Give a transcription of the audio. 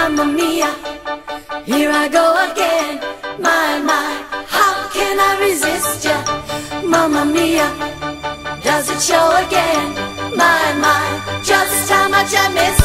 Mamma mia, here I go again. My, how can I resist ya? Mamma mia, does it show again? My, just how much I miss